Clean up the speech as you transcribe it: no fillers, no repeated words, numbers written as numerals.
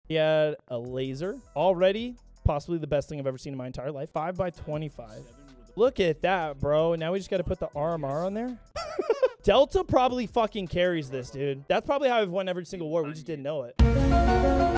He had a laser. Already, possibly the best thing I've ever seen in my entire life. 5x25. Look at that, bro. Now we just got to put the RMR on there. Delta probably fucking carries this, dude. That's probably how I've won every single war. We just didn't know it.